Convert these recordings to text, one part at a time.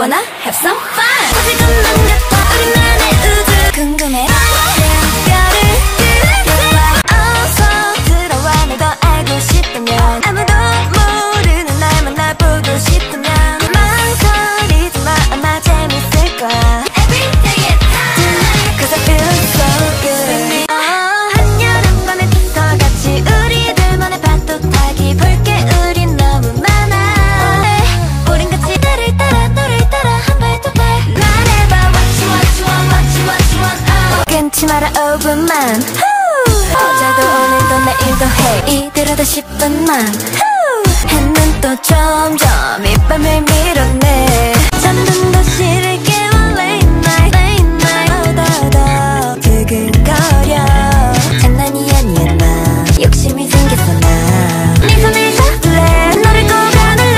Wanna have some fun? 어제 것만 같아 우리만의 우주 궁금해 별을 끄고 어서 들어와 날 더 알고 싶다면 아무도 모르는 날 만나보고 싶다면 망설이지 마 아마 재밌을 거야 Every day at time Cause I feel so good 한여름 밤에 더 같이 우리들만의 파도 타기 볼게 우린 너무 많아 우린 같이 나를 따라 너를 따라 한 발 두 발 말해봐 what you want 끊지 마라 5분만 어제도 오늘도 내일도 해 이대로다 10분만 해는 또 점점 이밤을 밀어내 잠든 도시를 깨워 late night 더 두근거려 장난이 아니야 나 욕심이 생겼어 나 네 손을 잡을래 너를 꼭 안을래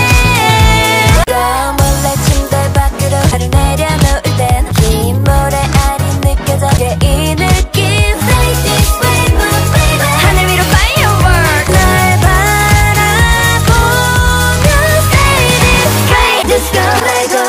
너 몰래 침대 밖으로 발을 내려놓을 땐 긴 모래알이 느껴져 이 느낌 Say this way my baby 하늘 위로 firework 날 바라보며 Say this way Just go let go